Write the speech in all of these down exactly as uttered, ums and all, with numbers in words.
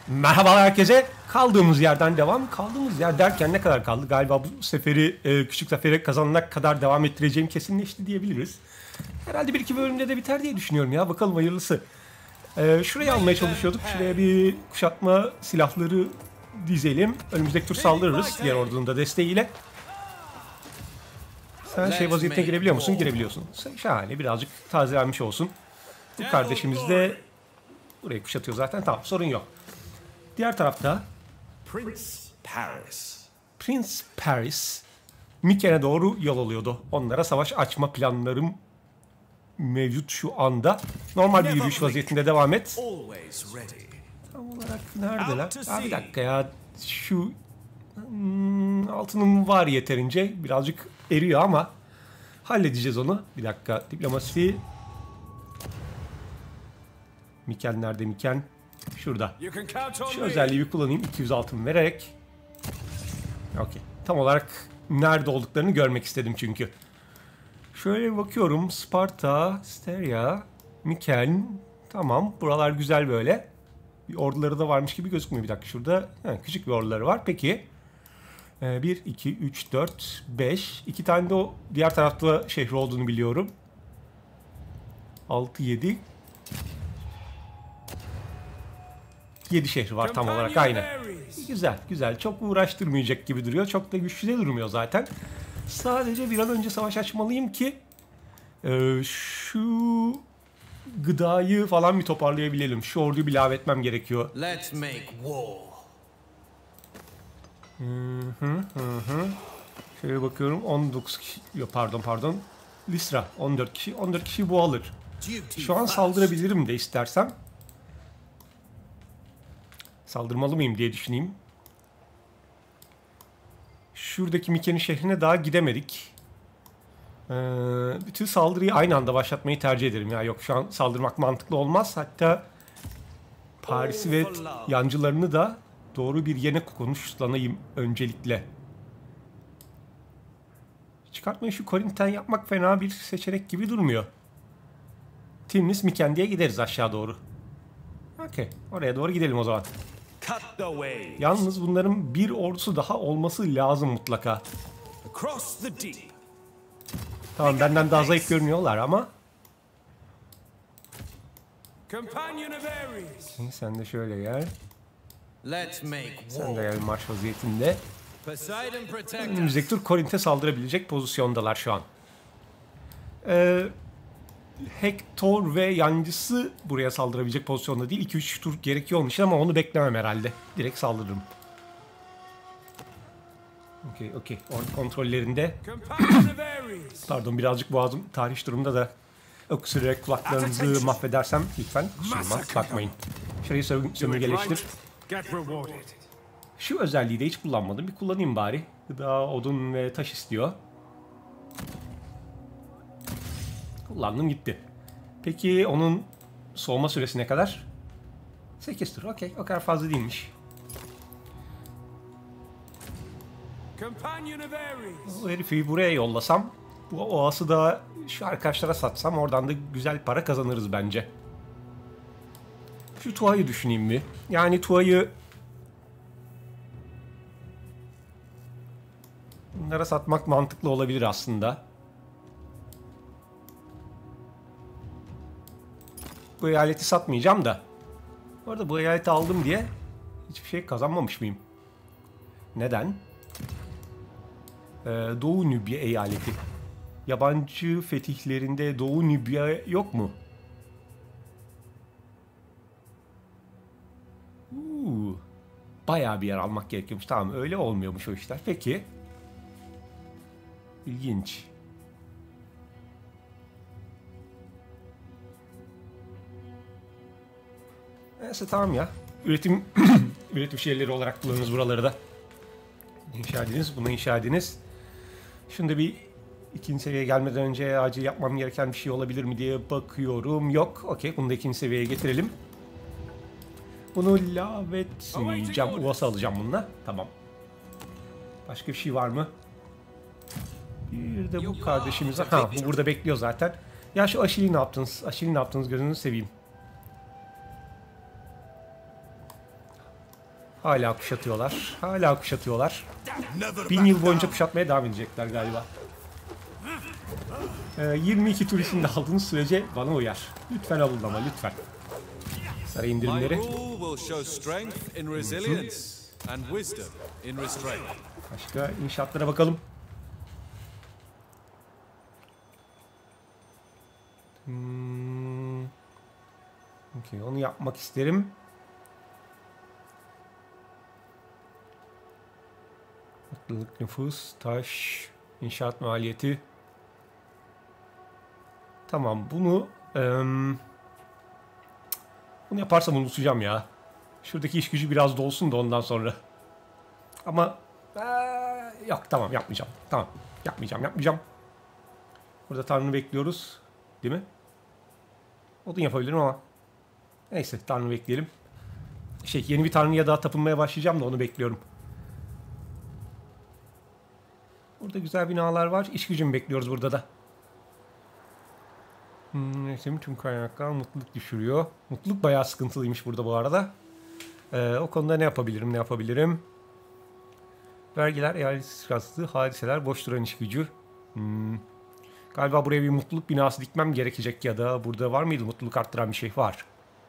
Merhaba herkese. Kaldığımız yerden devam. Kaldığımız yer derken ne kadar kaldı? Galiba bu seferi e, küçük zaferi kazanana kadar devam ettireceğim kesinleşti diyebiliriz. Herhalde bir iki bölümde de biter diye düşünüyorum ya. Bakalım hayırlısı. E, şurayı almaya çalışıyorduk. Şuraya bir kuşatma silahları dizelim. Önümüzdeki tur saldırırız. Diğer ordunun da desteğiyle. Sen şey vaziyetine girebiliyor musun? Girebiliyorsun. Şahane. Birazcık tazelenmiş olsun. Bu kardeşimiz de burayı kuşatıyor zaten. Tamam, sorun yok. Diğer tarafta Prince Paris. Prince Paris Myken'e doğru yol alıyordu. Onlara savaş açma planlarım mevcut şu anda. Normal bir yürüyüş vaziyetinde devam et. Tam olarak neredeler? Ya bir dakika ya. Şu hmm, altınım var yeterince. Birazcık eriyor ama halledeceğiz onu. Bir dakika. Diplomasi. Myken nerede Myken? Şurada. Şu özelliği bir kullanayım. iki yüz altın vererek. Okey. Tam olarak nerede olduklarını görmek istedim çünkü. Şöyle bir bakıyorum. Sparta, Steria, Myken. Tamam. Buralar güzel böyle. Bir orduları da varmış gibi gözükmüyor. Bir dakika şurada. He, küçük bir orduları var. Peki. bir, iki, üç, dört, beş. iki tane de o diğer tarafta şehri olduğunu biliyorum. altı, yedi. yedi şehri var tam olarak aynen. Güzel güzel. Çok uğraştırmayacak gibi duruyor. Çok da güçlü de durmuyor zaten. Sadece bir an önce savaş açmalıyım ki e, şu gıdayı falan bir toparlayabilelim. Şu orduyu bir ilave etmem gerekiyor. Let's make war. Hı hı hı hı. Şöyle bakıyorum. on dokuz kişi. Yok, pardon pardon. Lystra on dört kişi. on dört kişi bu alır. Şu an saldırabilirim de istersem. Saldırmalı mıyım diye düşüneyim. Şuradaki Myken'in şehrine daha gidemedik. Ee, bütün saldırıyı aynı anda başlatmayı tercih ederim. Ya yok, şu an saldırmak mantıklı olmaz. Hatta Paris'i ve yancılarını da doğru bir yerine konuşlanayım öncelikle. Çıkartmayı şu Korinth'ten yapmak fena bir seçenek gibi durmuyor. Timnis Myken diye gideriz aşağı doğru. Okey. Oraya doğru gidelim o zaman. Yalnız bunların bir ordusu daha olması lazım mutlaka. Tamam, benden daha zayıf görünüyorlar ama. Sen de şöyle gel. Sen de gel marş vaziyetinde. Önümüzdeki tur Korinth'e saldırabilecek pozisyondalar şu an. Ee, Hector ve yancısı buraya saldırabilecek pozisyonda değil. iki üç tur gerekiyormuş ama onu beklemem herhalde. Direkt saldırırım. Okey okey. Ordu kontrollerinde. Pardon, birazcık boğazım tahriş durumda da öksürerek kulaklarınızı mahvedersem lütfen kusuruma bakmayın. Şurayı sö sömürgeleştir. Şu özelliği de hiç kullanmadım. Bir kullanayım bari. Gıda, odun ve taş istiyor. Kullandım gitti. Peki onun soğuma süresi ne kadar? sekiz tur. Okey. O kadar fazla değilmiş. O herifi buraya yollasam, bu oası da şu arkadaşlara satsam oradan da güzel para kazanırız bence. Şu Tua'yı düşüneyim mi? Yani Tua'yı bunlara satmak mantıklı olabilir aslında. Bu eyaleti satmayacağım da. Bu arada bu eyaleti aldım diye hiçbir şey kazanmamış mıyım? Neden? Ee, Doğu Nübya eyaleti. Yabancı fetihlerinde Doğu Nübya yok mu? Uuu. Bayağı bir yer almak gerekiyormuş. Tamam, öyle olmuyormuş o işler. Peki. İlginç. Neyse tamam ya. Üretim üretim şehirleri olarak kullanırız buraları da. İnşa ediniz. Bunu inşa ediniz. Şunu da bir ikinci seviyeye gelmeden önce acil yapmam gereken bir şey olabilir mi diye bakıyorum. Yok. Okey. Bunu da ikinci seviyeye getirelim. Bunu ilave etmeyeceğim. Uvası alacağım bununla. Tamam. Başka bir şey var mı? Bir de bu kardeşimiz. Ha, bu burada bekliyor zaten. Ya şu Aşil'i ne yaptınız? Aşil'i ne yaptınız? Gözünüzü seveyim. Hala kuşatıyorlar. Hala kuşatıyorlar. Bin yıl boyunca kuşatmaya devam edecekler galiba. Ee, yirmi iki turistin de aldığınız sürece bana uyar. Lütfen alın ama lütfen. Saray indirimleri. Başka inşaatlara bakalım. Hmm. Okay, onu yapmak isterim. Mutluluk, nüfus, taş, inşaat maliyeti. Tamam, bunu um, bunu yaparsam unutacağım ya. Şuradaki iş gücü biraz dolsun da ondan sonra. Ama ee, yok, tamam, yapmayacağım. Tamam, yapmayacağım, yapmayacağım. Burada Tanrı bekliyoruz, değil mi? Odun yapabilirim ama neyse, Tanrı bekleyelim. Şey, yeni bir Tanrı'ya daha tapınmaya başlayacağım da onu bekliyorum. Burada güzel binalar var. İş gücümü bekliyoruz burada da. Hmm, tüm kaynaklar mutluluk düşürüyor. Mutluluk bayağı sıkıntılıymış burada bu arada. Ee, o konuda ne yapabilirim, ne yapabilirim? Vergiler, eyalet istikrarsızlığı, hadiseler, boş duran iş gücü. Hmm. Galiba buraya bir mutluluk binası dikmem gerekecek ya da burada var mıydı mutluluk arttıran bir şey? Var.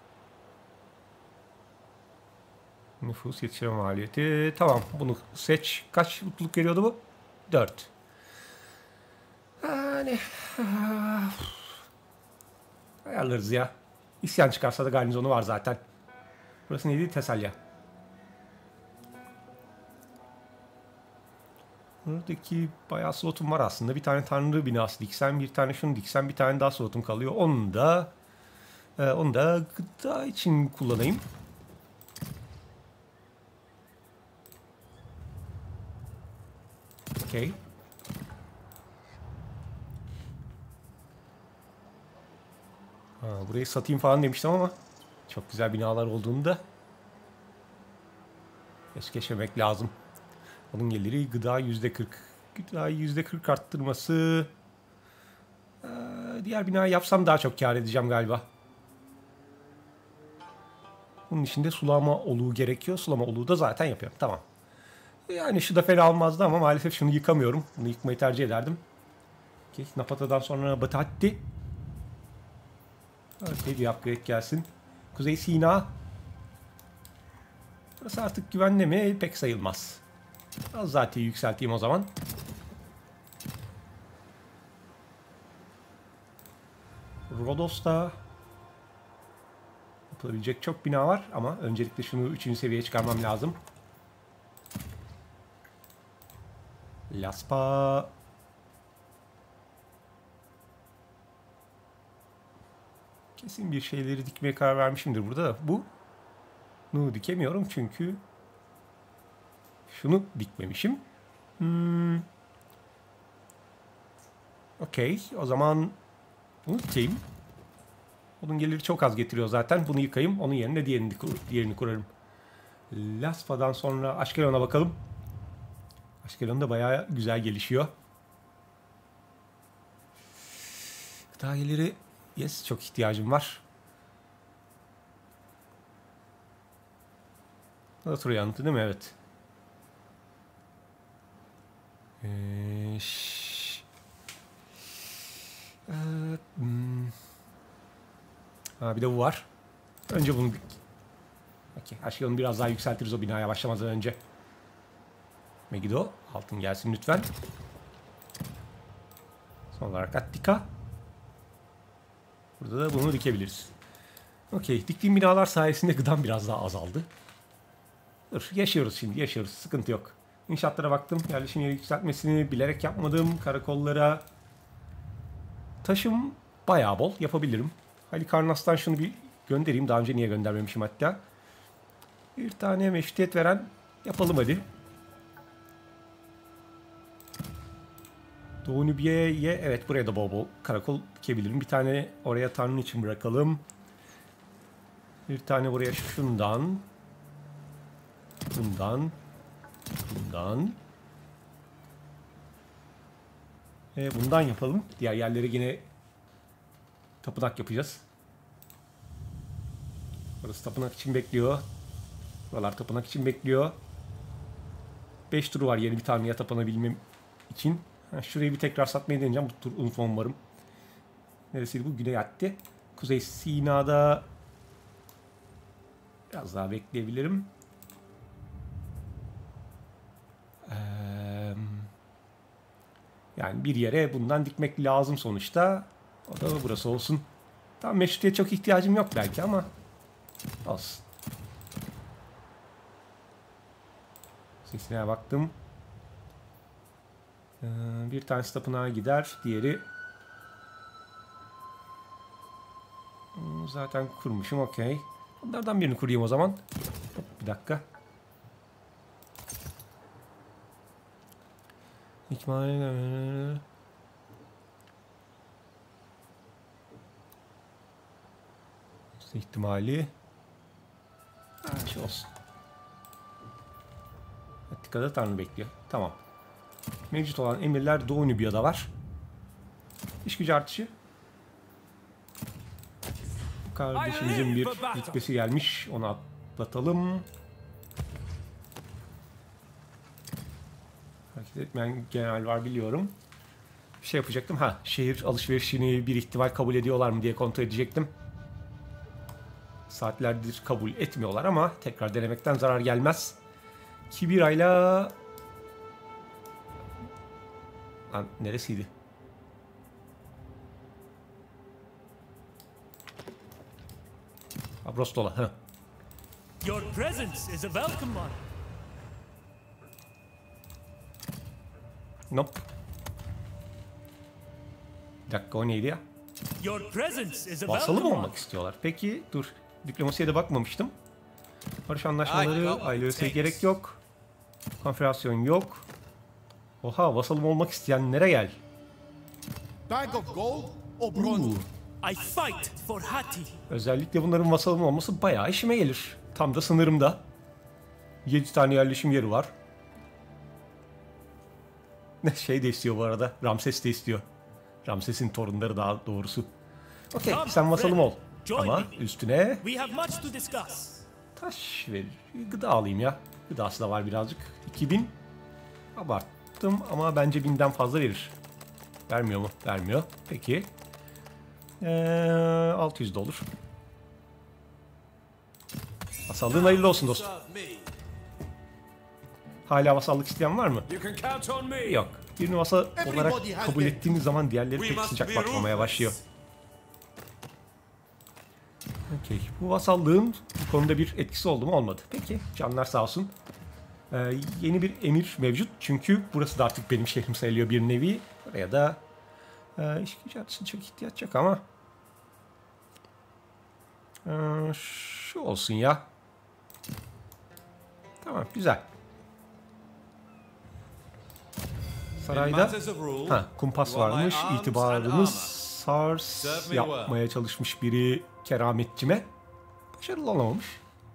Nüfus, yetiştirme maliyeti. Tamam, bunu seç. Kaç mutluluk veriyordu bu? dört. Yani ayarlarız ya. İsyan çıkarsa da garnizonu var zaten. Burası neydi? Tesalya. Buradaki bayağı slotum var aslında. Bir tane tanrı binası diksen, bir tane şunu diksen, bir tane daha slotum kalıyor. Onu da e, onu da gıda için kullanayım. Okay. Ha, burayı satayım falan demiştim ama çok güzel binalar olduğunu da es geçmemek lazım. Onun geliri gıda yüzde kırk. Gıda yüzde kırk arttırması. Ee, diğer binayı yapsam daha çok kâr edeceğim galiba. Bunun içinde sulama oluğu gerekiyor. Sulama oluğu da zaten yapıyorum. Tamam. Yani şu da fena olmazdı ama maalesef şunu yıkamıyorum. Bunu yıkmayı tercih ederdim. Okay, Napata'dan sonra Batatti. Okay, bir upgrade gelsin. Kuzey Sina. Burası artık güvenli mi? Pek sayılmaz. Az zaten yükselteyim o zaman. Rodos'ta yapılabilecek çok bina var ama öncelikle şunu üçüncü seviyeye çıkarmam lazım. Laspa. Kesin bir şeyleri dikmeye karar vermişimdir burada da. Bu bunu dikemiyorum çünkü şunu dikmemişim. Hmm. Okey. O zaman bunu dikeyim. Onun geliri çok az getiriyor zaten. Bunu yıkayayım. Onun yerine diğerini, diğerini kurarım. Laspa'dan sonra Ashkelon'a bakalım. Ashkelon da bayağı güzel gelişiyor. Gıda geliri, yes, çok ihtiyacım var. Nasıl yanıtı değil mi? Evet. Ee, şş. Ee, hmm. Ha, bir de bu var. Önce bunu... Okay, Ashkelon'u biraz daha yükseltiriz o binaya başlamadan önce. Megiddo, altın gelsin lütfen. Son olarak Attika. Burada da bunu dikebiliriz. Okey, diktiğim binalar sayesinde gıdam biraz daha azaldı. Dur, yaşıyoruz şimdi, yaşıyoruz. Sıkıntı yok. İnşaatlara baktım. Yerleşim yeri yükseltmesini bilerek yapmadım. Karakollara taşım bayağı bol. Yapabilirim. Halikarnass'tan şunu bir göndereyim. Daha önce niye göndermemişim hatta. Bir tane meşrutiyet veren yapalım hadi. Doğu Nübiye'ye, evet, buraya da bol bol karakol dikebilirim. Bir tane oraya Tanrı için bırakalım. Bir tane buraya şundan. Bundan. Bundan. E, bundan yapalım. Diğer yerlere yine tapınak yapacağız. Burası tapınak için bekliyor. Buralar tapınak için bekliyor. beş turu var yeni bir tanrıya tapınabilmem için. Ha, şurayı bir tekrar satmayı deneyeceğim. Bu tur unutmam umarım. Neresiydi bu? Güney Atti. Kuzey Sina'da biraz daha bekleyebilirim. Ee, yani bir yere bundan dikmek lazım sonuçta. O da burası olsun. Tam meşrutiyet çok ihtiyacım yok belki ama olsun. Sesine baktım. Ee, bir tanesi tapınağa gider. Diğeri zaten kurmuşum. Okey. Bunlardan birini kurayım o zaman. Hop, bir dakika. İhtimalle ihtimali ha, şey olsun. Attika'da Tanrı bekliyor. Tamam. Mevcut olan emirler Doğu Nübya'da var. İş gücü artışı. Kardeşimizin bir rütbesi gelmiş. Onu atlatalım. Hareket etmeyen general var biliyorum. Bir şey yapacaktım. Ha, şehir alışverişini bir ihtimal kabul ediyorlar mı diye kontrol edecektim. Saatlerdir kabul etmiyorlar ama tekrar denemekten zarar gelmez. Kibira'yla... Lan neresiydi? Abrostola. Ha. Your presence is a welcome one. Nope. Bir dakika o neydi ya? Your presence is a Vasalı welcome mı one. olmak istiyorlar? Peki dur. Diplomasiye de bakmamıştım. Barış anlaşmaları, ayrılığına gerek yok. Konfederasyon yok. Oha, vasalım olmak isteyenlere gel. Bag of gold or bronze? Uuu. I fight for Hati. Özellikle bunların vasalım olması bayağı işime gelir. Tam da sınırımda. yedi tane yerleşim yeri var. Ne şey de istiyor bu arada. Ramses de istiyor. Ramses'in torunları daha doğrusu. Okey, sen vasalım ol. Ama üstüne We have much to discuss. taş ver. Gıda alayım ya. Gıdası da var birazcık. iki bin. Abarttım ama bence binden fazla verir. Vermiyor mu? Vermiyor. Peki. Ee, altı yüz de olur. Vasallığın hayırlı olsun dostum. Hala vasallık isteyen var mı? Yok. Birini vasal olarak kabul ettiğiniz zaman diğerleri pek sıcak bakmamaya başlıyor. Okey. Bu vasallığın bu konuda bir etkisi oldu mu? Olmadı. Peki. Canlar sağ olsun. Ee, yeni bir emir mevcut. Çünkü burası da artık benim şehrim sayılıyor bir nevi. Oraya da e, iş gücü artışına çok ihtiyaç yok ama ee, şu olsun ya. Tamam. Güzel. Sarayda ha, kumpas varmış. İtibarımız Sars yapmaya çalışmış biri kerametçime. Başarılı olamamış.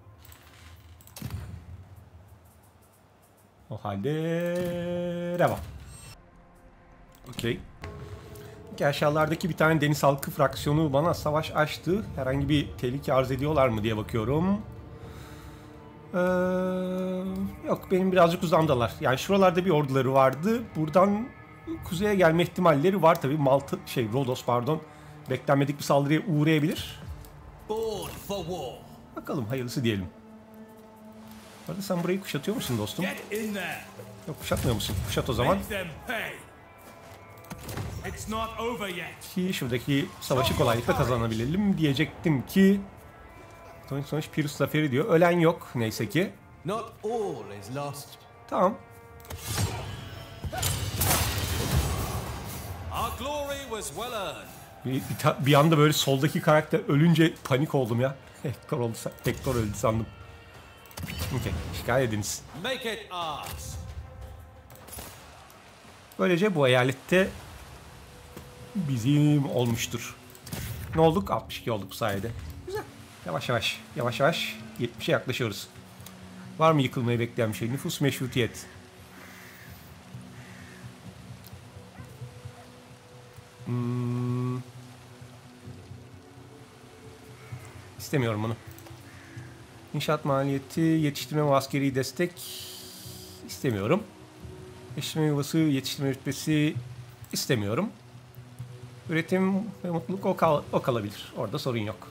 O halde devam. Okey. Aşağılardaki bir tane deniz halkı fraksiyonu bana savaş açtı. Herhangi bir tehlike arz ediyorlar mı diye bakıyorum. Ee, yok, benim birazcık uzamdalar. Yani şuralarda bir orduları vardı. Buradan kuzeye gelme ihtimalleri var tabii. Malta, şey Rodos pardon. Beklenmedik bir saldırıya uğrayabilir. Board for war. Bakalım, hayırlısı diyelim. Bu arada sen burayı kuşatıyor musun dostum? Get in there. Yok, kuşatmıyor musun? Kuşat o zaman. Make them pay. It's not over yet. Ki şuradaki savaşı kolaylıkla kazanabilelim diyecektim ki sonuç sonuç Pirus zaferi diyor. Ölen yok neyse ki. Not all is lost. Tamam. Our glory was well earned. Bir, bir, ta- bir anda böyle soldaki karakter ölünce panik oldum ya. Hector oldu, Hector öldü sandım. Okey, şikayet ediniz. Make it ours. Böylece bu eyalette bizim olmuştur. Ne olduk? altmış iki olduk bu sayede. Güzel. Yavaş yavaş, yavaş yavaş yetmişe yaklaşıyoruz. Var mı yıkılmayı bekleyen bir şey? Nüfus, meşrutiyet. Hmm. İstemiyorum bunu. İnşaat maliyeti, yetiştirme ve askeri destek istemiyorum. Yetiştirme yuvası, yetiştirme rütbesi istemiyorum. Üretim ve mutluluk o, kal o kalabilir. Orada sorun yok.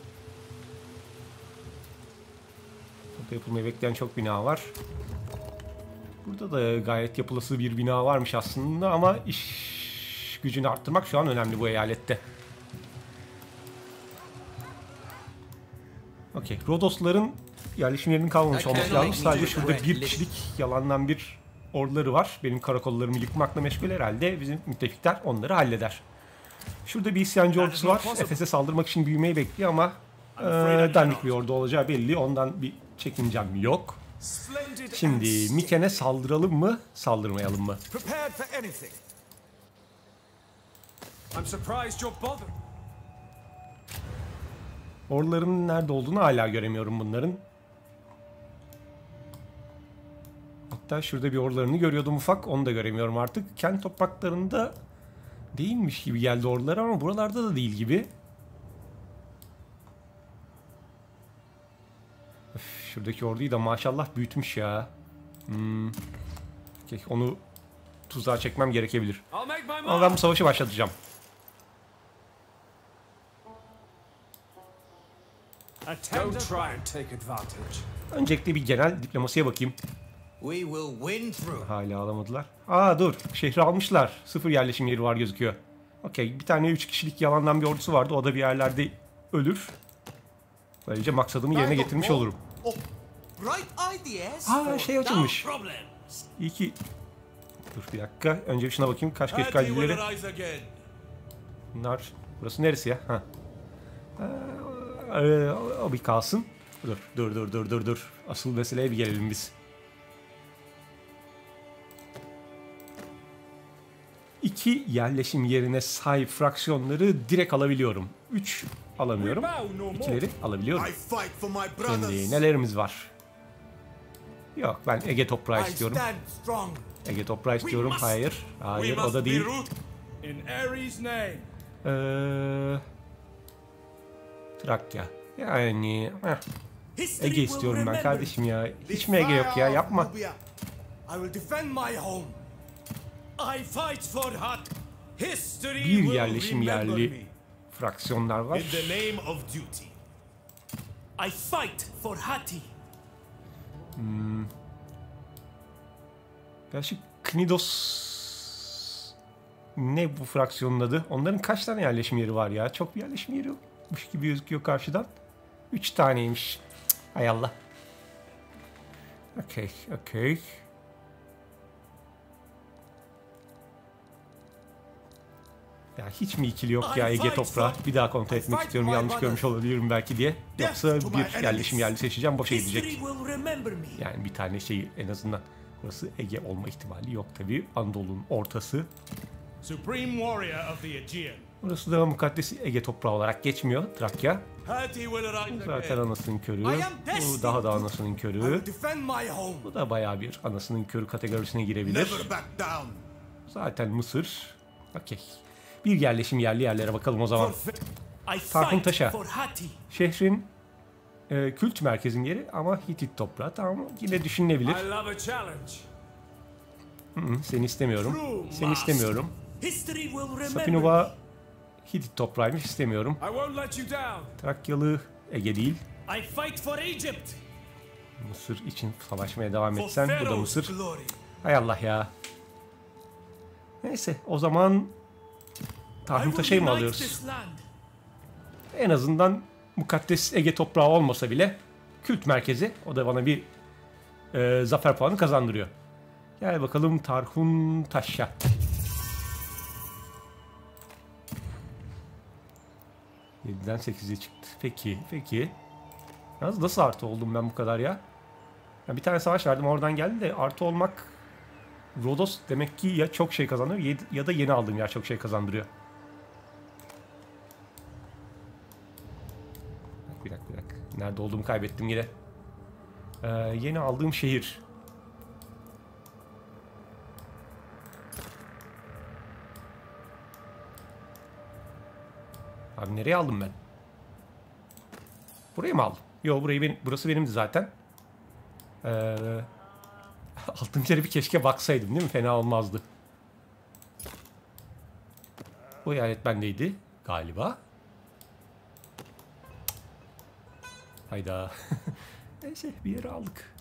Burada yapılmayı bekleyen çok bina var. Burada da gayet yapılası bir bina varmış aslında ama iş gücünü arttırmak şu an önemli bu eyalette. Okey. Rodosların yerleşim yerinin kalmamış olması lazım. Sadece şurada bir kişilik yalandan bir orduları var. Benim karakollarımı yıkmakla meşgul herhalde. Bizim müttefikler onları halleder. Şurada bir isyancı ordusu var. Efes'e saldırmak için büyümeyi bekliyor ama e, dandik bir ordu olacağı belli. Ondan bir çekincem yok. Şimdi Miken'e saldıralım mı, saldırmayalım mı? Orduların nerede olduğunu hala göremiyorum bunların. Hatta şurada bir ordularını görüyordum ufak, onu da göremiyorum artık. Kent topraklarında değilmiş gibi geldi ordular ama buralarda da değil gibi. Öf, şuradaki orduyu da maşallah büyütmüş ya. Hmm. Okay, onu tuzağa çekmem gerekebilir. Ama ben bu savaşı başlatacağım. Öncelikle bir genel diplomasiye bakayım. Hala alamadılar. Aa dur, şehri almışlar. Sıfır yerleşim yeri var gözüküyor. Okey, bir tane üç kişilik yalandan bir ordusu vardı. O da bir yerlerde ölür. Böylece maksadımı yerine getirmiş olurum. Aa şey açılmış. İyi ki... Dur bir dakika. Önce bir şuna bakayım. Kaç geç kalbileri. Bunlar... Burası neresi ya? Ha. Ee, o bir kalsın. Dur, dur, dur, dur, dur, dur. Asıl meseleye bir gelelim biz. İki yerleşim yerine sahip fraksiyonları direkt alabiliyorum. Üç alamıyorum. İkileri alabiliyorum. Şimdi nelerimiz var? Yok, ben Ege toprağı istiyorum. Ege toprağı istiyorum. Hayır, hayır o da değil. Ee, Trakya. Yani heh. Ege istiyorum ben kardeşim ya. Hiç mi Ege yok ya? Yapma. Bir yerleşim yerli fraksiyonlar var. Hmm. Gerçi Knidos ne bu fraksiyonun adı? Onların kaç tane yerleşim yeri var ya? Çok bir yerleşim yeri yokmuş gibi gözüküyor karşıdan. Üç taneymiş. Cık, hay Allah. Okey, okey. Ya hiç mi ikili yok ya Ege toprağı? Bir daha kontrol etmek istiyorum. Yanlış görmüş olabilirim belki diye. Yoksa bir yerleşim yerli seçeceğim. Boşa gidecek. Yani bir tane şey en azından. Burası Ege olma ihtimali yok tabii. Anadolu'nun ortası. Burası da mukaddes Ege toprağı olarak geçmiyor. Trakya. Bu zaten anasının körü. Bu daha da anasının körü. Bu da bayağı bir anasının körü kategorisine girebilir. Zaten Mısır. Okey. Bir yerleşim yerli yerlere bakalım o zaman. Tarhuntaş'a. Şehrin e, kült merkezin yeri ama Hitit toprağı. Tamam, yine düşünülebilir. Hı -hı, seni istemiyorum. Seni istemiyorum. Sapinova Hitit toprağıymış, istemiyorum. Trakyalı Ege değil. Mısır için savaşmaya devam etsen, bu da Mısır. Hay Allah ya. Neyse o zaman Tarhuntaş'ı mı alıyoruz? En azından mukaddes Ege toprağı olmasa bile kült merkezi. O da bana bir e, zafer puanı kazandırıyor. Gel bakalım Tarhuntaş'a. yediden sekize çıktı. Peki, peki. Yalnız nasıl artı oldum ben bu kadar ya? Ya bir tane savaş verdim oradan geldi de artı olmak Rodos demek ki ya çok şey kazandırıyor ya da yeni aldığım yer çok şey kazandırıyor. Bir dakika bir dakika. Nerede olduğumu kaybettim yine. Ee, yeni aldığım şehir. Abi nereye aldım ben? Buraya mı aldım? Yo, burayı benim, burası benimdi zaten. Ee, altıncı bir keşke baksaydım değil mi? Fena olmazdı. Bu eyalet bendeydi galiba. Hayda. Neyse, bir yere aldık.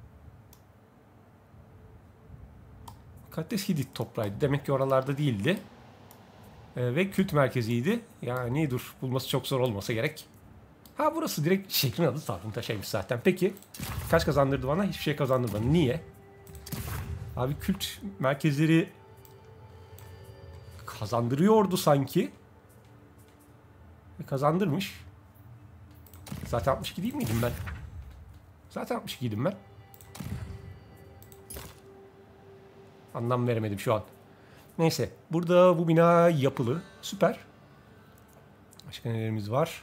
Mukaddes Hidit toprağıydı. Demek ki oralarda değildi. Ee, ve kült merkeziydi. Yani dur, bulması çok zor olmasa gerek. Ha, burası direkt şehrin adı Saltıntaş'aymış zaten. Peki kaç kazandırdı bana? Hiçbir şey kazandırmadı. Niye? Abi kült merkezleri kazandırıyordu sanki. Ve kazandırmış. Zaten altmış iki değil miydim ben? Zaten altmış ikiydim ben. Anlam veremedim şu an. Neyse. Burada bu bina yapılı. Süper. Başka nelerimiz var?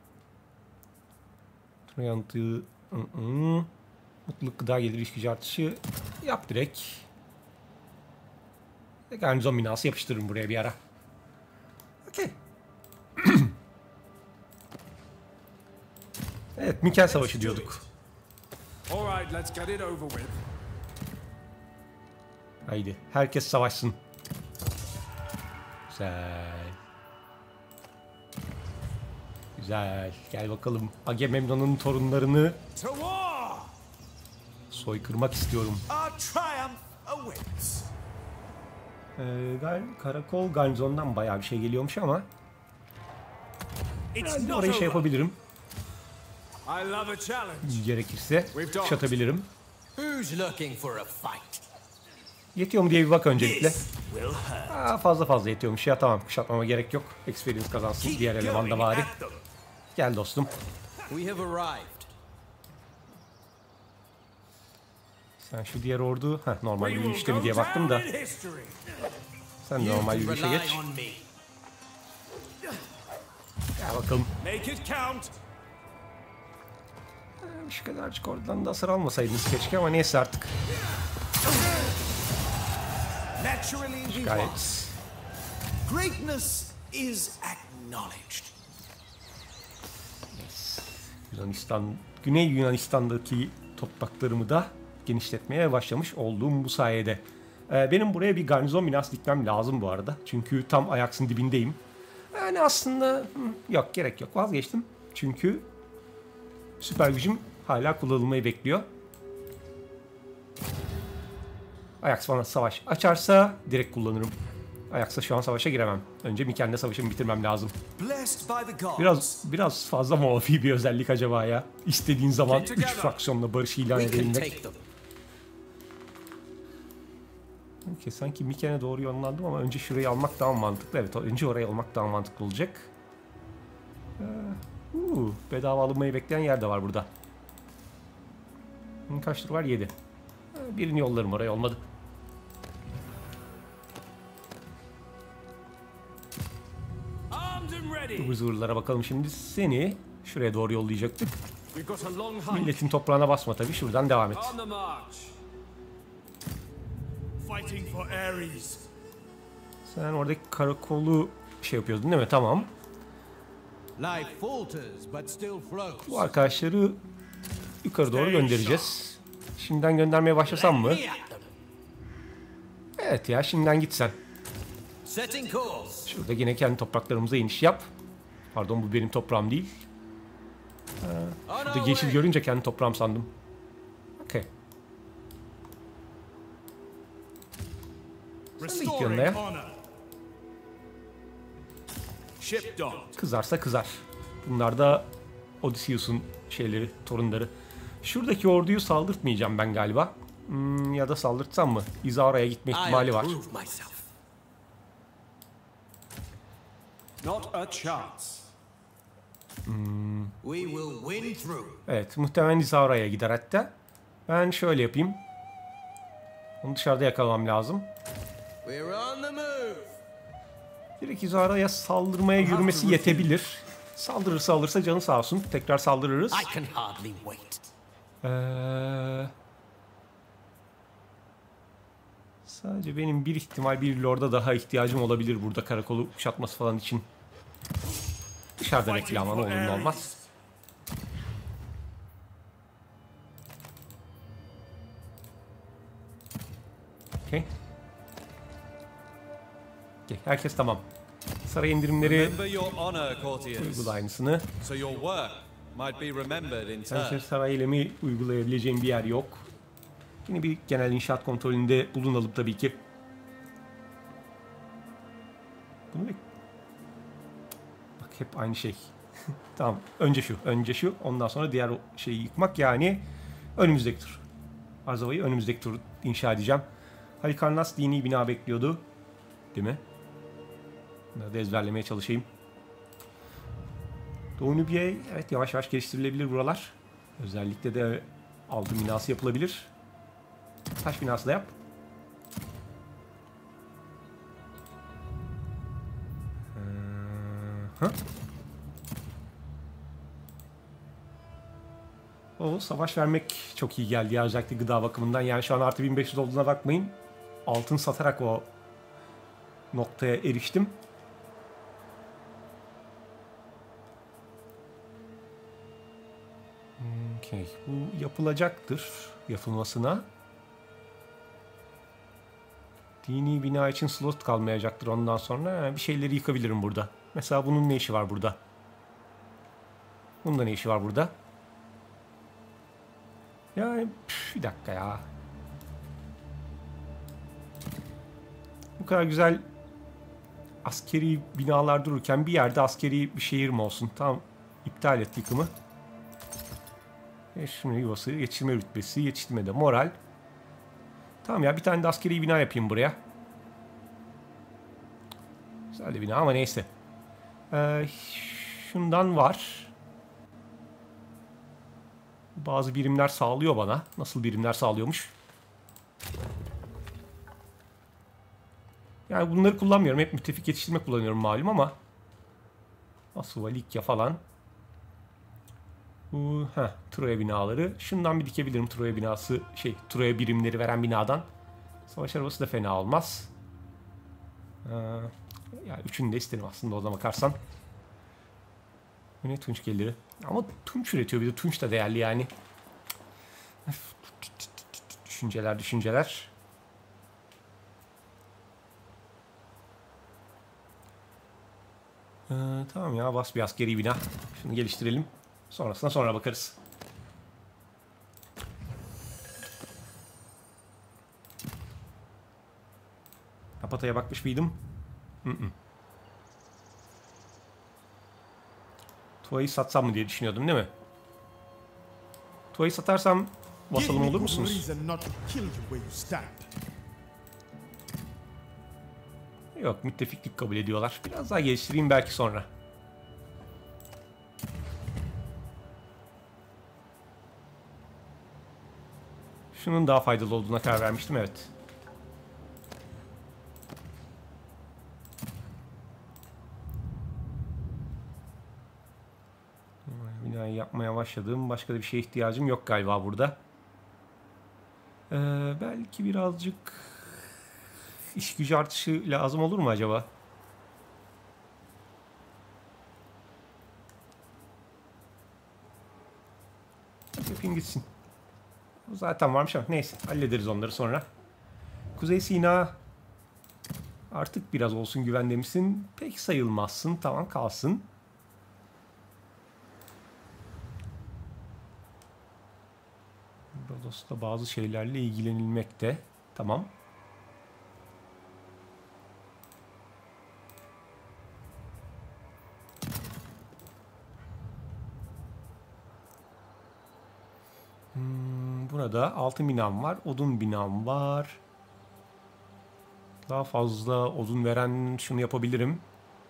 Yanıtı, mutluluk, gıda gelir, ilişkici artışı yap direkt. Garnizon binası yapıştırırım buraya bir ara. Okey. Evet, Miken Savaşı diyorduk. Alright, let's get it over with. Haydi, herkes savaşsın. Güzel. Güzel. Gel bakalım. Agamemnon'un torunlarını soykırmak istiyorum. Ee, gal karakol garnizondan bayağı bir şey geliyormuş ama yani orayı şey yapabilirim. Gerekirse kuşatabilirim. Yetiyor mu diye bir bak öncelikle. Aa, fazla fazla yetiyormuş ya, tamam, kuşatmama gerek yok. Experience kazansın diğer eleman da bari. Gel dostum. Sen şu diğer ordu, heh, normal yürüyüşte mi diye baktım da. Sen de normal yürüyüşe geç. Gel bakalım. Şu kadarcık oradan da hasar almasaydınız keşke ama neyse artık. Gayet. Greatness is acknowledged. Yes. Yunanistan, Güney Yunanistan'daki topraklarımı da genişletmeye başlamış olduğum bu sayede. Ee, benim buraya bir garnizon binası dikmem lazım bu arada. Çünkü tam Ajax'ın dibindeyim. Yani aslında hı, yok, gerek yok, vazgeçtim. Çünkü süper gücüm hala kullanılmayı bekliyor. Ajax bana savaş açarsa direkt kullanırım. Ajax'la şu an savaşa giremem. Önce Miken'le savaşımı bitirmem lazım. Biraz biraz fazla mı ofi bir özellik acaba ya? İstediğin zaman üç fraksiyonla barış ilan edebilmek. Okay, sanki Miken'e doğru yönlendim ama önce şurayı almak daha mantıklı. Evet, önce orayı almak daha mantıklı olacak. Ee, uh, bedava alınmayı bekleyen yer de var burada. Kaç tur var? yedi. Birini yollarım oraya, olmadı. Bu huzurlara bakalım şimdi. Seni şuraya doğru yollayacaktık. Milletin toprağına basma tabii. Şuradan devam et. Sen oradaki karakolu şey yapıyordun değil mi? Tamam. Bu arkadaşları yukarı doğru göndereceğiz. Şimdiden göndermeye başlasam mı? Evet ya, şimdiden gitsen. Şurada yine kendi topraklarımıza iniş yap. Pardon, bu benim toprağım değil. Ee, şurada yeşil görünce kendi toprağım sandım. Okey. Sen de git yanına ya. Kızarsa kızar. Bunlar da Odysseus'un şeyleri, torunları. Şuradaki orduyu saldırtmayacağım ben galiba. Hmm, ya da saldırtsam mı? İzaura'ya gitme ihtimali var. Hmm. Evet, muhtemelen İzaura'ya gider hatta. Ben şöyle yapayım. Onu dışarıda yakalamam lazım. Direkt İzaura'ya saldırmaya yürümesi yetebilir. Saldırırsa alırsa canı sağ olsun. Tekrar saldırırız. Ee, sadece benim bir ihtimal bir lorda daha ihtiyacım olabilir burada karakolu kuşatması falan için. Dışarıda bekle ama ne olur ne olmaz. Okay. Okay, herkes tamam. Saray indirimleri Remember your honor, courtiers, uygula aynısını. so your work might be remembered in turn. Bence saray eylemi uygulayabileceğim bir yer yok. Yine bir genel inşaat kontrolünde bulunalım tabii ki. Bunu bak hep aynı şey. Tamam. Önce şu, önce şu. Ondan sonra diğer şeyi yıkmak, yani önümüzdeki tur. Arzava'yı önümüzdeki tur inşa edeceğim. Halikarnas dini bina bekliyordu. Değil mi? Bunları da ezberlemeye çalışayım. Doğu Nübye, evet, yavaş yavaş geliştirilebilir buralar. Özellikle de altın binası yapılabilir. Taş binası da yap. Hı? O savaş vermek çok iyi geldi ya, özellikle gıda bakımından. Yani şu an artı bin beş yüz olduğuna bakmayın. Altın satarak o noktaya eriştim. Okay. Bu yapılacaktır yapılmasına. Dini bina için slot kalmayacaktır ondan sonra. Bir şeyleri yıkabilirim burada. Mesela bunun ne işi var burada? Bunun da ne işi var burada? Yani püf, bir dakika ya. Bu kadar güzel askeri binalar dururken bir yerde askeri bir şehir mi olsun? Tamam, iptal et yıkımı. Yetiştirme yuvası, yetiştirme rütbesi, yetiştirmede moral. Tamam ya, bir tane de askeri bina yapayım buraya. Güzel de bina ama neyse. Ee, şundan var. Bazı birimler sağlıyor bana. Nasıl birimler sağlıyormuş? Yani bunları kullanmıyorum. Hep müttefik yetiştirme kullanıyorum malum ama. Asuva, Likya falan. Bu, heh, Troya binaları. Şundan bir dikebilirim, Troya binası, şey, Troya birimleri veren binadan. Savaş arabası da fena olmaz. Ee, yani üçünü de isterim aslında o zaman bakarsan. Bu ne, tunç geliri. Ama tunç üretiyor, bir de tunç da değerli yani. Düşünceler, düşünceler. Ee, tamam ya, bas bir askeri bina. Şunu geliştirelim. Sonrasına sonra bakarız. Kapataya bakmış mıydım? Hı hı. Tuva'yı satsam mı diye düşünüyordum, değil mi? Tuva'yı satarsam vasalım olur musunuz? Yok, müttefiklik kabul ediyorlar. Biraz daha geliştireyim belki sonra. Şunun daha faydalı olduğuna karar vermiştim, evet. Binayı yapmaya başladığım başka da bir şeye ihtiyacım yok galiba burada. Ee, belki birazcık iş gücü artışı lazım olur mu acaba? Yapayım gitsin. Zaten varmış ama neyse, hallederiz onları sonra. Kuzey Sina artık biraz olsun güvende misin? Pek sayılmazsın. Tamam, kalsın. Rodos'ta bazı şeylerle ilgilenilmekte. Tamam. Hmm, burada altın binam var. Odun binam var. Daha fazla odun veren şunu yapabilirim.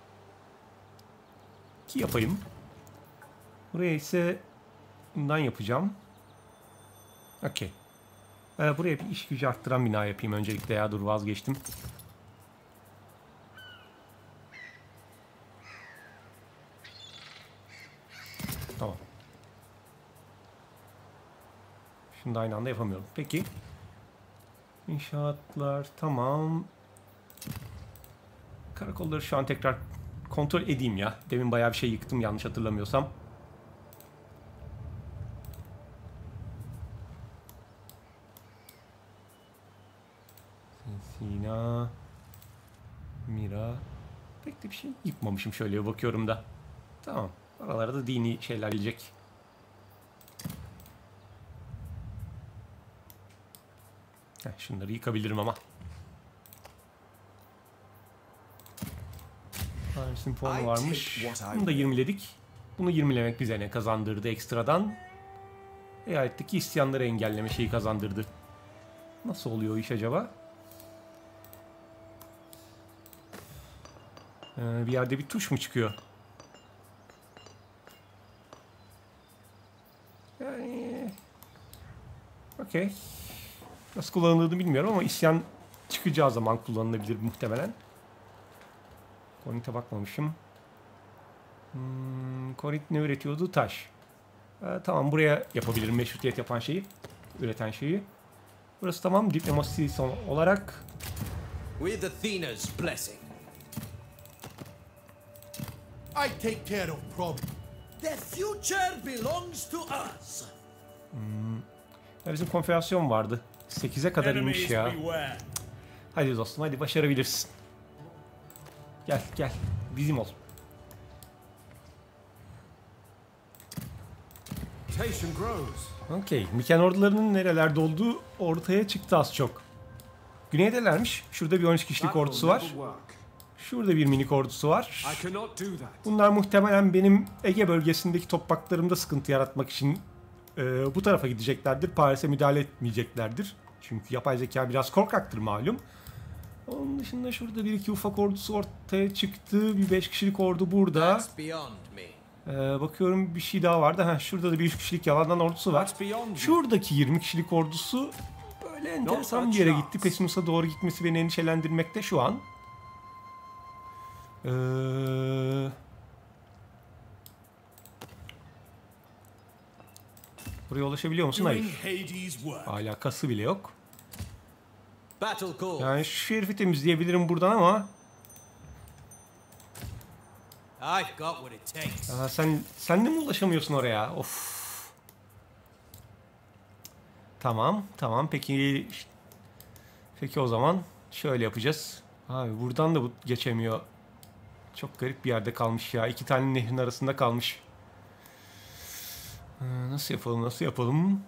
Ki yapayım. Buraya ise bundan yapacağım. Okey. Ee, buraya bir iş gücü arttıran bina yapayım öncelikle ya. Dur, vazgeçtim. Tamam. Şunu da aynı anda yapamıyorum. Peki. İnşaatlar tamam. Karakolları şu an tekrar kontrol edeyim ya. Demin bayağı bir şey yıktım yanlış hatırlamıyorsam. Sina, Mira. Pek de bir şey yıkmamışım, şöyle bakıyorum da. Tamam. Aralarda da dini şeyler gelecek. Heh, şunları yıkabilirim ama. Paris'in puanı varmış. Bunu da yirmiledik. Bunu yirmilemek bize ne kazandırdı ekstradan? Eyaletteki isyanları engelleme şeyi kazandırdı. Nasıl oluyor o iş acaba? Ee, bir yerde bir tuş mu çıkıyor? Yani... Okey. Nasıl kullanıldığını bilmiyorum ama isyan çıkacağı zaman kullanılabilir muhtemelen. Korint'e bakmamışım. Hmm, Korint ne üretiyordu? Taş. Ee, tamam, buraya yapabilirim meşrutiyet yapan şeyi. Üreten şeyi. Burası tamam. Diplomasi son olarak. With Athena's blessing. I take care of problems. The future belongs to us. Hmm. Ya bizim konfederasyon vardı. sekize kadar inmiş ya. Hadi dostum, hadi başarabilirsin. Gel gel. Bizim ol. Okey. Miken ordularının nerelerde olduğu ortaya çıktı az çok. Güneydelermiş. Şurada bir on üç kişilik ordusu var. Şurada bir minik ordusu var. Bunlar muhtemelen benim Ege bölgesindeki topraklarımda sıkıntı yaratmak için e, bu tarafa gideceklerdir. Paris'e müdahale etmeyeceklerdir. Çünkü yapay zeka biraz korkaktır malum. Onun dışında şurada bir iki ufak ordusu ortaya çıktı. Bir beş kişilik ordu burada. Ee, bakıyorum bir şey daha vardı. Ha, şurada da bir üç kişilik yalandan ordusu var. Şuradaki yirmi kişilik ordusu böyle enteresan bir yere gitti. Pessinus'a doğru gitmesi beni endişelendirmekte şu an. Ee... Buraya ulaşabiliyor musun? Hayır. Alakası bile yok. Yani şu herifi temizleyebilirim buradan ama. Aa, sen sen de mi ulaşamıyorsun oraya? Of. Tamam, tamam. Peki peki o zaman şöyle yapacağız. Abi buradan da bu geçemiyor. Çok garip bir yerde kalmış ya. İki tane nehrin arasında kalmış. Ee, nasıl yapalım? Nasıl yapalım?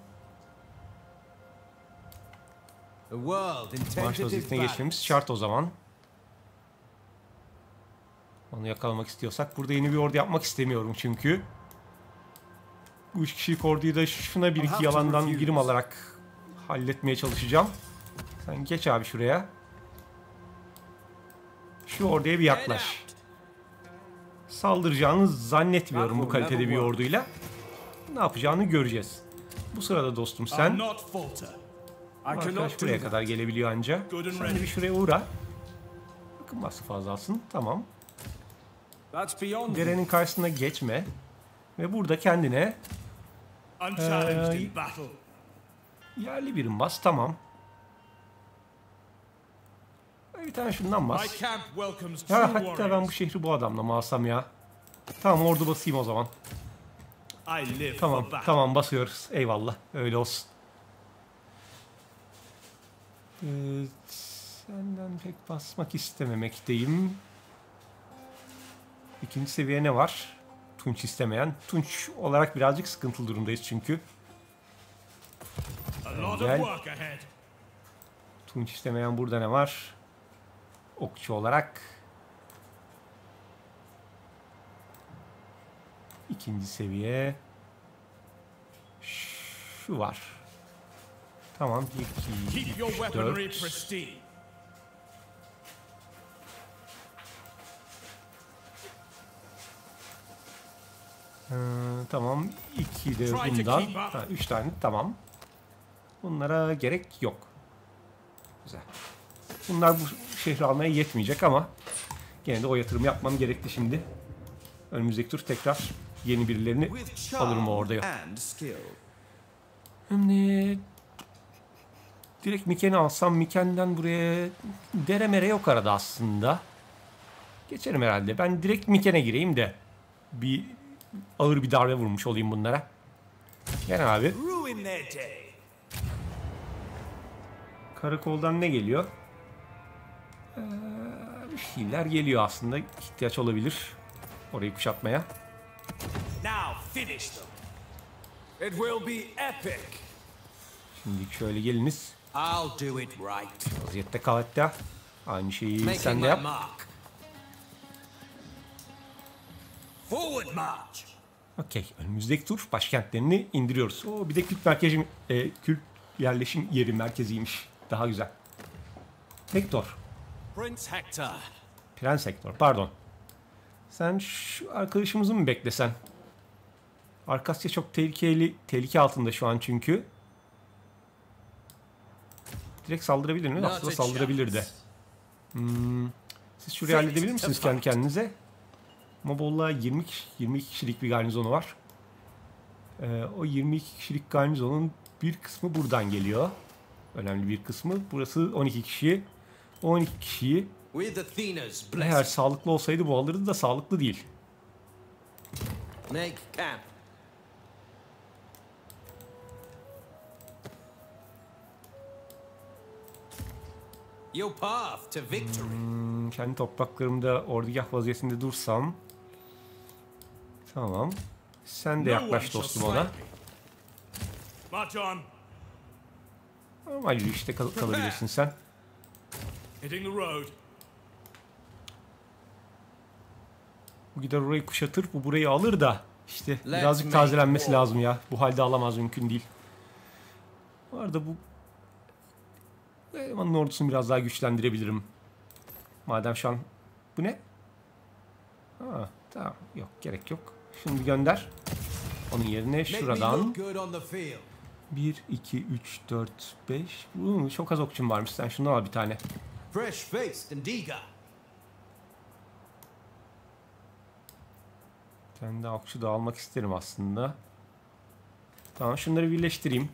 Marş vaziyetine geçmemiz şart o zaman. Onu yakalamak istiyorsak. Burada yeni bir ordu yapmak istemiyorum çünkü. Bu üç kişilik orduyu da şuna bir iki yalandan birim alarak halletmeye çalışacağım. Sen geç abi şuraya. Şu orduya bir yaklaş. Saldıracağını zannetmiyorum bu kalitede bir orduyla. Ne yapacağını göreceğiz. Bu sırada dostum sen... Arkadaş buraya kadar gelebiliyor anca. Sen de bir şuraya uğra. Bakın bası fazla alsın. Tamam. Derenin karşısına geçme. Ve burada kendine ee, yerli birim bas. Tamam. Bir tane şundan bas. Ya hatta ben bu şehri bu adamla mı alsam ya? Tamam, ordu basayım o zaman. Tamam, tamam basıyoruz. Eyvallah. Öyle olsun. Ee, senden pek basmak istememekteyim. İkinci seviye ne var? Tunç istemeyen. Tunç olarak birazcık sıkıntılı durumdayız çünkü. Gel. Tunç istemeyen burada ne var? Okçu olarak. İkinci seviye. Şu var. Tamam. iki, üç, dört. Ee, tamam. iki de bundan. Ha, üç tane. Tamam. Bunlara gerek yok. Güzel. Bunlar bu şehri almaya yetmeyecek ama gene de o yatırımı yapmam gerekti şimdi. Önümüzdeki tur tekrar yeni birilerini alırım orada. Şimdi direkt Miken'i alsam, Miken'den buraya dere mere yok arada aslında. Geçerim herhalde. Ben direkt Miken'e gireyim de bir ağır bir darbe vurmuş olayım bunlara. Gel abi. Karakoldan ne geliyor? Ee, bir şeyler geliyor aslında. İhtiyaç olabilir orayı kuşatmaya. Now finish them. It will be epic. Şimdi şöyle geliniz. I'll do it right. Vaziyette kal hatta. Aynı şeyi Making sen de my yap. mark. Forward march. Okey. Önümüzdeki tur başkentlerini indiriyoruz. Oo, bir de kült merkezi, e, kült yerleşim yeri merkeziymiş. Daha güzel. Hector. Prince Hector. Prens Hector. Pardon. Sen şu arkadaşımızı mı beklesen? Arkasya çok tehlikeli, tehlike altında şu an çünkü. Direkt saldırabilir mi? Aslında saldırabilir de. Hmm. Siz şurayı halledebilir misiniz kendi kendinize? Mobolla yirmi, yirmi iki kişilik bir garnizonu var. Ee, o yirmi iki kişilik garnizonun bir kısmı buradan geliyor. Önemli bir kısmı. Burası on iki kişi. on iki kişiyi With Athena's eğer blessing. sağlıklı olsaydı bu alırdı da sağlıklı değil. Make camp. Your path to victory. Hmm, kendi topraklarımda ordugah vaziyetinde dursam. Tamam. Sen de No one yaklaş shall dostum slay ona. me. March on. Normal yürüyüşte kal kalabilirsin sen. Hitting the road. Bu gider orayı kuşatır, bu burayı alır da işte Let's birazcık make tazelenmesi war. lazım ya. Bu halde alamaz, mümkün değil. Bu arada bu elemanın ordusunu biraz daha güçlendirebilirim. Madem şu an bu ne? Ha, tamam, yok, gerek yok. Şimdi gönder. Onun yerine Make me şuradan look good on the field. bir, iki, üç, dört, beş. Uuu, çok az okçum varmış. Sen şunu al bir tane. Fresh faced and eager. Kendi okçu da almak isterim aslında. Tamam, şunları birleştireyim.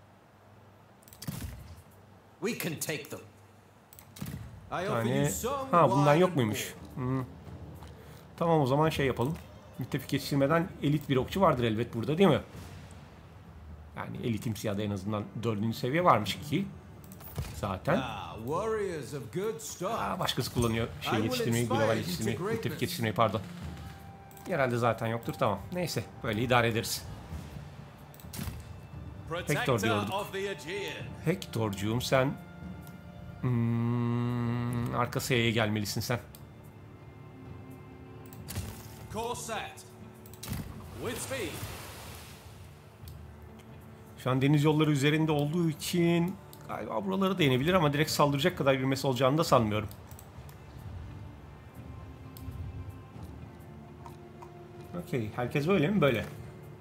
We can take them. I offer Yani you some ha bundan wine yok and muymuş? more. Hmm. Tamam, o zaman şey yapalım. Müttefik yetiştirmeden elit bir okçu vardır elbet burada, değil mi? Yani elitimsi ya da en azından dördüncü seviye varmış ki zaten. Ah, warriors of good stock. Aa, başkası kullanıyor şey yetiştirmeyi, global yetiştirmeyi, müttefik yetiştirmeyi pardon. Herhalde zaten yoktur, tamam. Neyse, böyle idare ederiz. Protector diyorduk. of the Aegean. Hector'cuğum sen hmm, arka seyeye gelmelisin sen. Course set. With speed. Şu an deniz yolları üzerinde olduğu için galiba buralara da inebilir ama direkt saldıracak kadar yürümesi olacağını da sanmıyorum. Okey, herkes böyle mi? Böyle.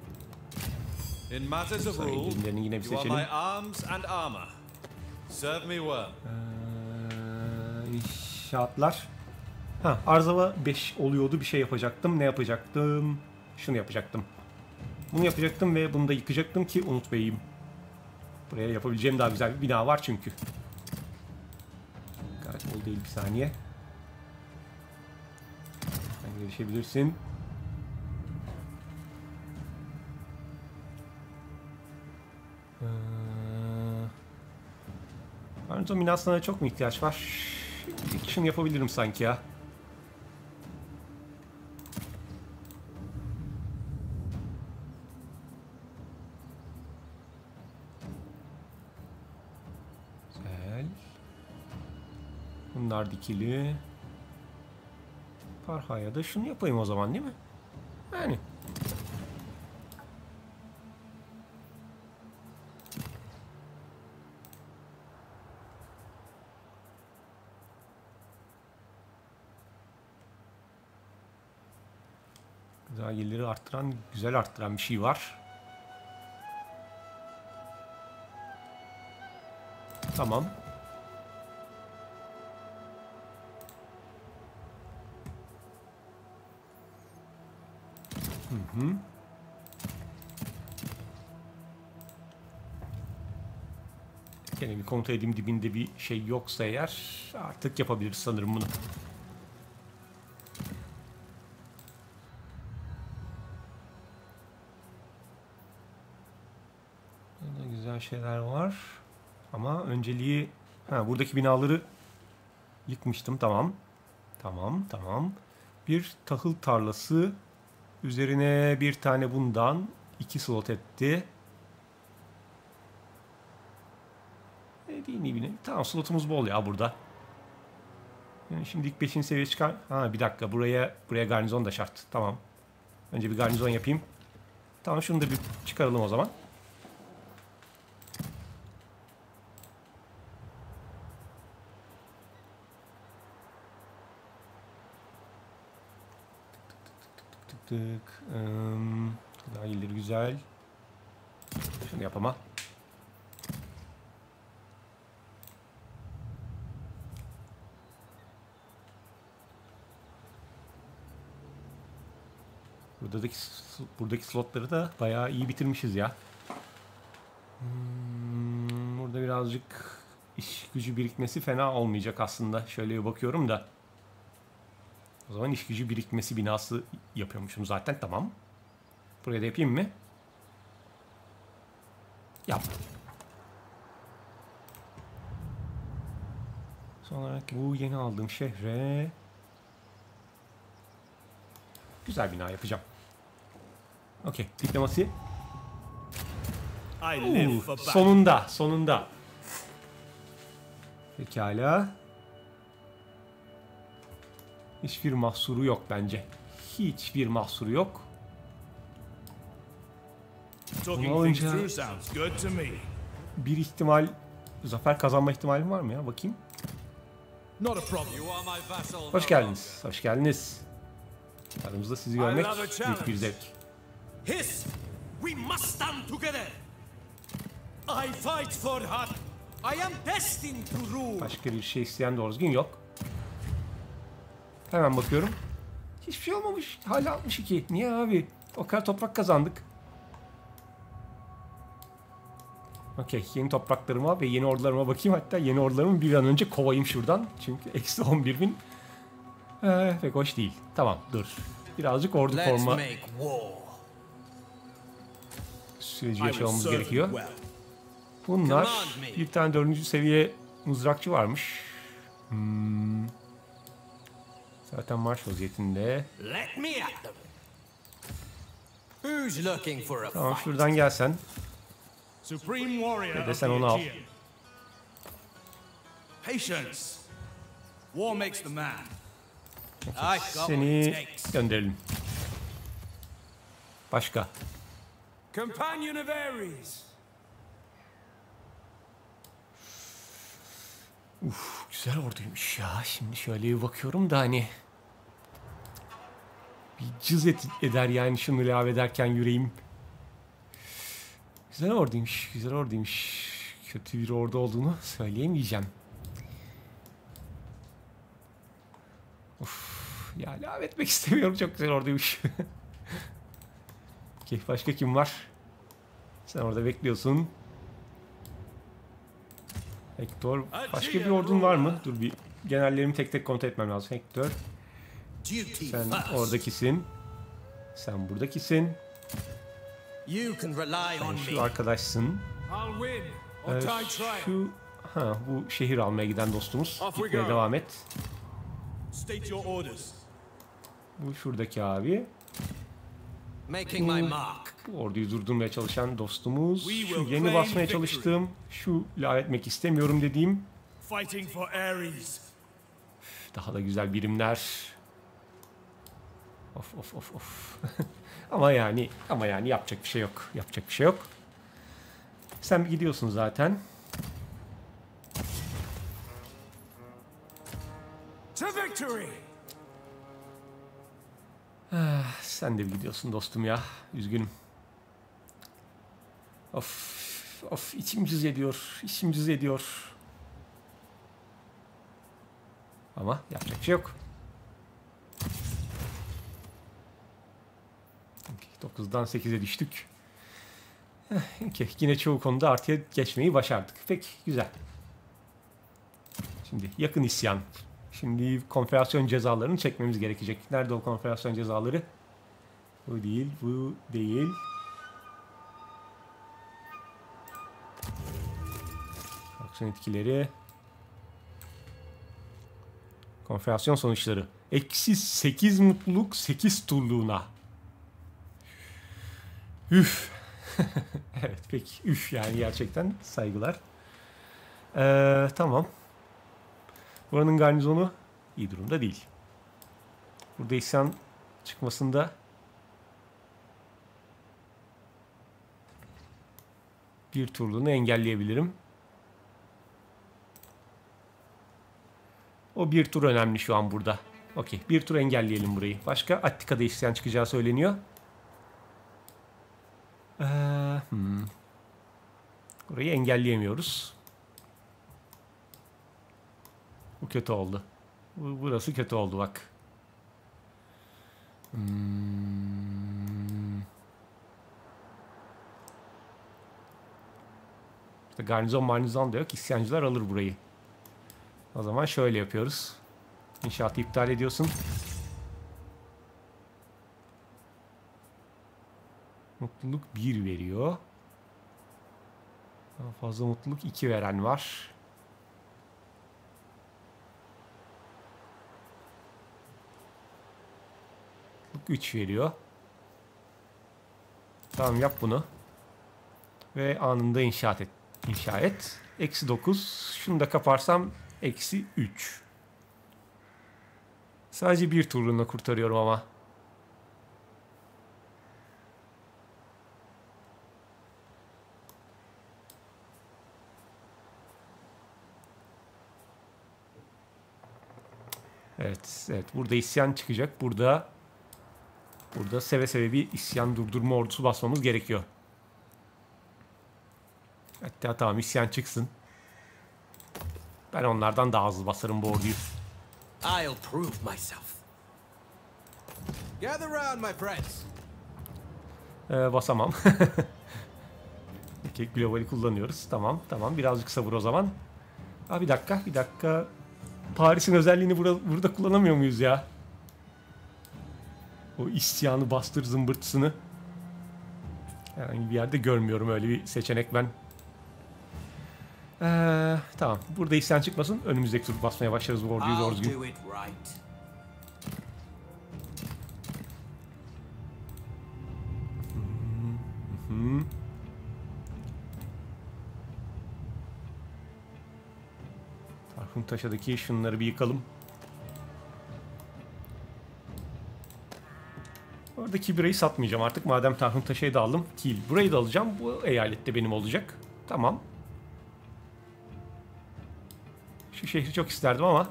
In matters of Sonra rule, İngilizlerini yine bir you are seçelim. my arms and armor. Serve me well. Ee, inşaatlar. Ha, Arzava beş oluyordu, bir şey yapacaktım. Ne yapacaktım? Şunu yapacaktım. Bunu yapacaktım ve bunu da yıkacaktım ki unutmayayım. Buraya yapabileceğim daha güzel bir bina var çünkü. Gayet ol değil, bir saniye. Sen gelişebilirsin. Ee, Arnzo minasına çok mu ihtiyaç var? İlk şunu yapabilirim sanki ya. Güzel. Bunlar dikili. Parhaya da şunu yapayım o zaman, değil mi? Yani. Daha geliri arttıran, güzel arttıran bir şey var. Tamam. Hı hı. Gene bir kontrol edeyim, dibinde bir şey yoksa eğer artık yapabiliriz sanırım bunu. Burada güzel şeyler var. Ama önceliği ha, buradaki binaları Yıkmıştım. Tamam. Tamam. Tamam. Bir tahıl tarlası. Üzerine bir tane bundan. iki slot etti. Ne diyeyim iyi bileyim. Tamam, slotumuz bol ya burada. Yani şimdi ilk beşinci seviye çıkar. Ha bir dakika, buraya buraya garnizon da şart. Tamam. Önce bir garnizon yapayım. Tamam, şunu da bir çıkaralım o zaman. Tık tık tık tık. Um, daha iyileri güzel. Şunu yapama. Buradaki, buradaki slotları da bayağı iyi bitirmişiz ya. Hmm, burada birazcık iş gücü birikmesi fena olmayacak aslında. Şöyle bir bakıyorum da. O zaman iş gücü birikmesi binası yapıyormuşum zaten. Tamam. Buraya da yapayım mı? Yap. Sonra bu yeni aldığım şehre güzel bina yapacağım. Okey. Diplomasi. Uh, sonunda. Sonunda. Pekala. Hiçbir mahsuru yok bence. Hiçbir mahsuru yok. Bunu alınca bir ihtimal zafer kazanma ihtimalim var mı ya? Bakayım. Hoş geldiniz. Hoş geldiniz. Aramızda sizi görmek büyük bir zevk. His, we must stand together. I fight for her. I am destined to rule. Başka bir şey isteyen doğru düzgün yok. Hemen bakıyorum. Hiçbir şey olmamış. Hala altmış iki. Niye abi? O kadar toprak kazandık. Okey. Yeni topraklarıma ve yeni ordularıma bakayım. Hatta yeni ordularımı bir an önce kovayım şuradan. Çünkü eksi on bir bin. Ee, pek hoş değil. Tamam, dur. Birazcık ordu koruma süreci yaşamamız gerekiyor. Bunlar bir tane dördüncü seviye mızrakçı varmış. Hmm. Zaten marş vaziyetinde. Tamam, şuradan gelsen. Ve de sen onu al. Okay, seni gönderelim. Başka. Companion of Ares. Uf, güzel orduymuş ya. Şimdi şöyle bir bakıyorum da hani bir cız et, eder yani şunu ilave ederken yüreğim. Güzel orduymuş, güzel orduymuş. Kötü bir ordu olduğunu söyleyemeyeceğim. Uf, ya ilave etmek istemiyorum. Çok güzel orduymuş. Okay, başka kim var? Sen orada bekliyorsun. Hector. Başka bir ordun var mı? Dur bir generallerimi tek tek kontrol etmem lazım. Hector. Sen oradakisin. Sen buradakisin. Sen şu arkadaşsın. Ee, şu ha bu şehir almaya giden dostumuz. Gitmeye devam et. Bu şuradaki abi. Bu, bu orduyu durdurmaya çalışan dostumuz. Şu yeni basmaya çalıştığım, şu ilave etmek istemiyorum dediğim. Daha da güzel birimler. Of of of of. ama yani ama yani yapacak bir şey yok. Yapacak bir şey yok. Sen gidiyorsun zaten. To victory. Ah, sen de bir gidiyorsun dostum ya. Üzgünüm. Of of içim cız ediyor. İçim cız ediyor. Ama yapacak bir şey yok. dokuzdan sekize düştük. Okay, yine çoğu konuda artıya geçmeyi başardık. Peki, güzel. Şimdi yakın isyan. Şimdi konfederasyon cezalarını çekmemiz gerekecek. Nerede o konfederasyon cezaları? Bu değil, bu değil. Aksiyon etkileri. Konfederasyon sonuçları. Eksi sekiz mutluluk sekiz turluğuna. Üf. Evet peki. Üf yani gerçekten saygılar. Ee, tamam. Buranın garnizonu iyi durumda değil. Burada isyan çıkmasında bir turluğunu engelleyebilirim. O bir tur önemli şu an burada. Okey. Bir tur engelleyelim burayı. Başka Attika'da isyan çıkacağı söyleniyor. Ee, hmm. Burayı engelleyemiyoruz. Bu kötü oldu. Burası kötü oldu bak. Hmm. İşte garnizon marnizon da yok. İsyancılar alır burayı. O zaman şöyle yapıyoruz. İnşaatı iptal ediyorsun. Mutluluk bir veriyor. Daha fazla mutluluk iki veren var. Mutluluk üç veriyor. Tamam yap bunu. Ve anında inşaat et. İnşa et. Eksi dokuz. Şunu da kaparsam eksi üç. Sadece bir turluğuna kurtarıyorum ama. Evet, evet. Burada isyan çıkacak. Burada burada seve seve bir isyan durdurma ordusu basmamız gerekiyor. Hatta tamam isyan çıksın. Ben onlardan daha hızlı basarım bu orduyu. I'll prove myself. Gather round, my friends. Ee, basamam. Okay, globali kullanıyoruz. Tamam, tamam. Birazcık sabır o zaman. Aa, bir dakika, bir dakika. Paris'in özelliğini burada, burada kullanamıyor muyuz ya? O isyanı bastır zımbırtısını. Herhangi bir yerde görmüyorum öyle bir seçenek ben. Ee, tamam. Burada isyan çıkmasın. Önümüzdeki tur basmaya başlarız bu orduyu doğru düzgün. Hmm. Tarhuntaşa'daki şunları bir yıkalım. Oradaki birayı satmayacağım artık. Madem Tarhuntaşa'yı da aldım. Kiel. Burayı da alacağım. Bu eyalette benim olacak. Tamam. Şu şehri çok isterdim ama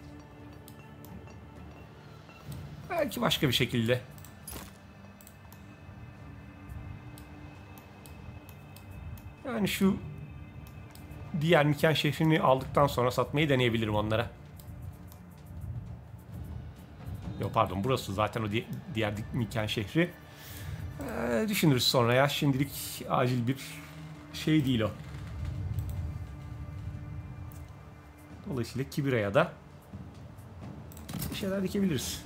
belki başka bir şekilde. Yani şu diğer Miken şehrini aldıktan sonra satmayı deneyebilirim onlara. Yok pardon, burası zaten o di diğer Miken şehri. Ee, düşünürüz sonra ya. Şimdilik acil bir şey değil o. Dolayısıyla Kibira'ya da bir şeyler dikebiliriz.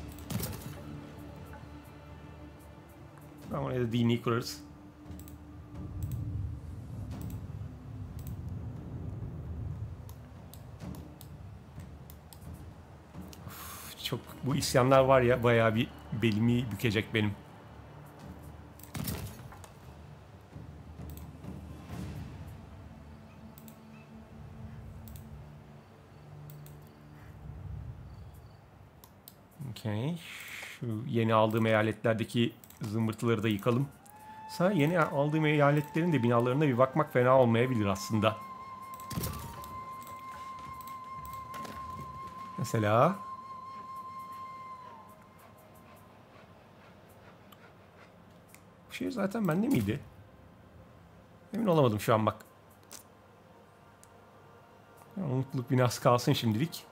Ama oraya da dini kurarız. Of, çok bu isyanlar var ya, bayağı bir belimi bükecek benim. Okay. Şu yeni aldığım eyaletlerdeki zımbırtıları da yıkalım. Sana yeni aldığım eyaletlerin de binalarına bir bakmak fena olmayabilir aslında. Mesela bu şehir zaten bende miydi? Emin olamadım şu an bak. Ya, mutluluk binası kalsın şimdilik.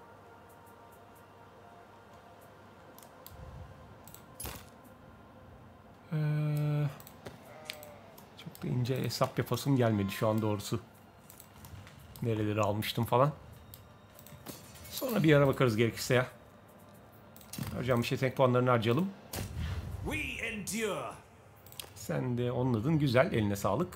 Ee, çok da ince hesap yapasım gelmedi şu an doğrusu. Nereleri almıştım falan. Sonra bir ara bakarız gerekirse ya. Harcamış yetenek puanlarını harcayalım. Sen de onun adın güzel. Eline sağlık.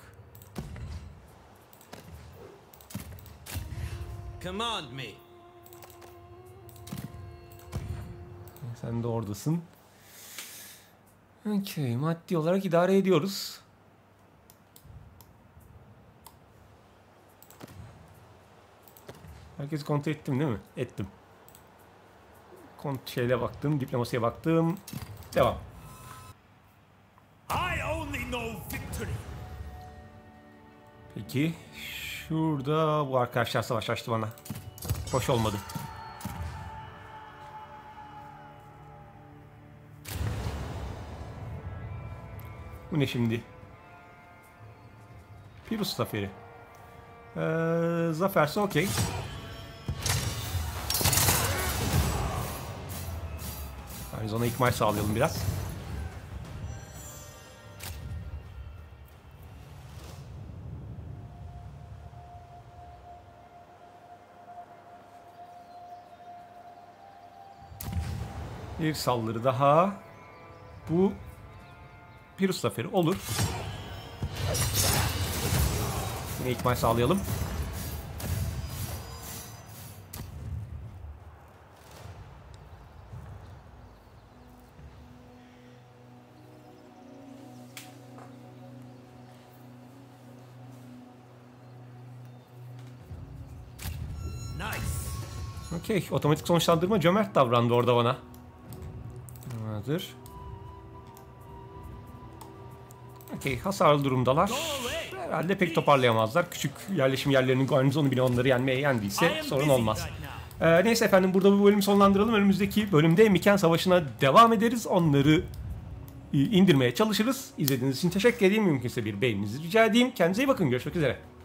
Command me. Sen de oradasın. Okey, maddi olarak idare ediyoruz. Herkesi kontrol ettim değil mi? Ettim. Kont şeyle baktım, diplomasiye baktım. Devam. I only know victory. Peki, şurada bu arkadaşlar savaş açtı bana. Hoş olmadı. Bu ne şimdi? Pirus zaferi. Ee, zaferse okey. Arizona ikmal sağlayalım biraz. Bir saldırı daha. Bu Pirus zaferi olur. Yine ikmal sağlayalım. Nice. Okey. Otomatik sonuçlandırma cömert davrandı orada bana. Hazır. Okey. Hasarlı durumdalar. Herhalde pek toparlayamazlar. Küçük yerleşim yerlerinin garnizonu bile onları yenmeye yendiyse sorun olmaz. Ee, neyse efendim, burada bu bölümü sonlandıralım. Önümüzdeki bölümde Miken Savaşı'na devam ederiz. Onları indirmeye çalışırız. İzlediğiniz için teşekkür edeyim. Mümkünse bir beğeninizi rica edeyim. Kendinize iyi bakın. Görüşmek üzere.